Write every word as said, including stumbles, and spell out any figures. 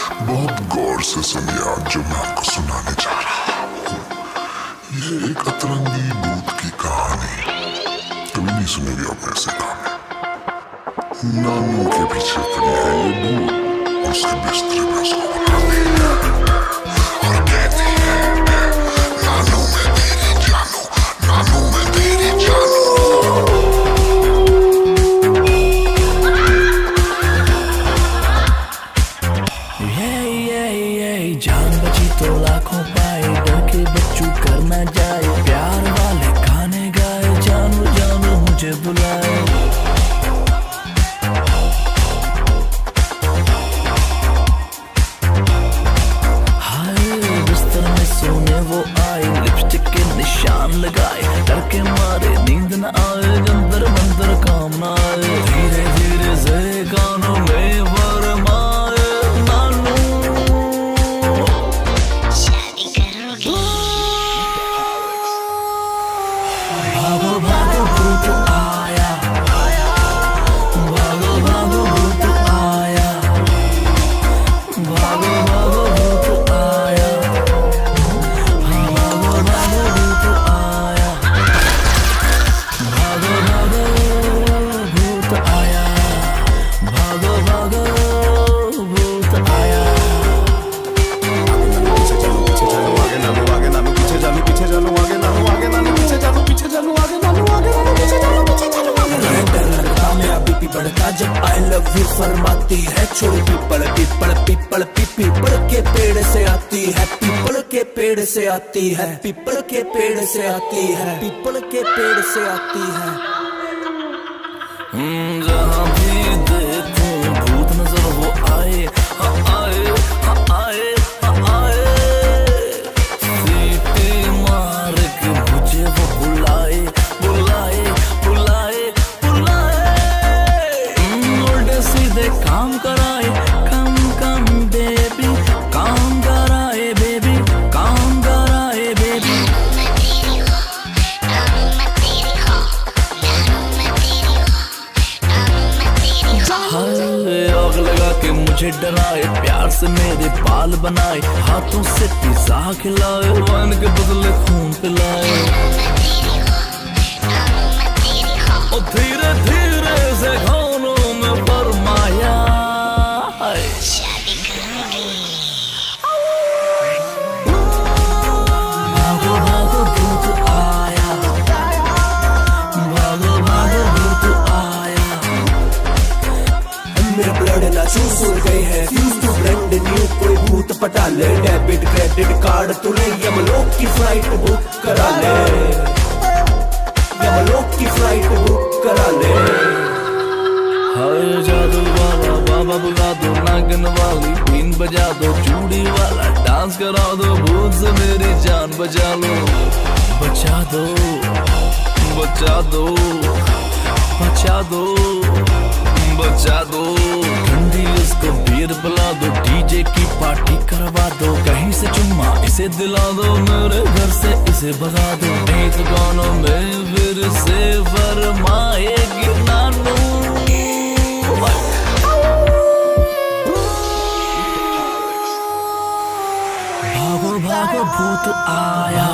बहुत गौर से सुनिए आज जो मैं आपको सुनाने जा रहा हूँ। ये एक अतरंगी भूत की कहानी। कभी नहीं सुनेंगे आप ऐसे कहानी। नानू के पीछे पड़ी है ये भूत, उसके बिस्तर में उसको बुलाती है और कहती है, नानू मैं तेरी जानू, नानू मैं तेरी जानू। जान बची तो लाखों पाए, डर के बच्चों करना जाए, प्यार वाले गाने गाए, जानू जानू मुझे बुलाए। हाय बिस्तर में सोने वो आए, लिपस्टिक के निशान लगाए, डर के मारे नींद न आए, जंतर मंतर काम न आए, धीरे धीरे से कानों में वरमाए। भागो भागो भूत आया, भागो भागो भूत आया, भागो भागो भूत आया, भागो भागो भूत आया, भागो भागो भूत आया, भागो भागो भूत आया। पीछे चलो पीछे चलो आगे नानू आगे नानू पीछे चलो पीछे चलो आगे नानू आगे नानू पीछे चलो पीछे चलो आगे। डर लगता मेरा बीपी बढ़ता जब आई लव यू फरमाती है, छोड़ पीपल पीपल पीपल पीपल के पेड़ से आती है, पीपल के पेड़ से आती है, पीपल के पेड़ से आती है, पीपल के पेड़ से आती है। जहाँ भी देखूं भूत नजर वो आए, हाँ आए हाँ आए हाँ आए, सीटी मार के मुझे वो बुलाए बुलाए बुलाए बुलाए, उल्टे सीधे काम कराए, कम कम बेबी काम कराए, बेबी काम कराए बेबी। आग लगा के मुझे डराए, प्यार से मेरे बाल बनाए, हाथों से पिज़्ज़ा खिलाए, वाइन के बदले खून पिलाए, और धीरे धीरे से खानों में फरमाया, भागो भागो भूत आया, भागो भागो भूत आया। मेरा ब्लड ना चूस उड़ गई है, फ्यूज टू ब्रांड न्यू, कोई भूत पटा ले, डेबिट क्रेडिट कार्ड तूने यमलोक की फ्लाइट बुक करा ले, यमलोक की फ्लाइट बुक करा ले। हाय जादू वाला बाबा बुला दो, नागिन वाली बीन बजा दो, चूड़ी वाला डांस करा दो, भूत से मेरी जान बचा लो, बचा दो बचा दो बचा दो बचा दो। ठंडी इसको बीर पिला दो, डीजे की पार्टी करवा दो, कहीं से चुम्मा इसे दिला दो, मेरे घर से इसे भगा दो, नहीं तो गानों में फिर से फरमाएगी नानू। भागो भागो भूत आया,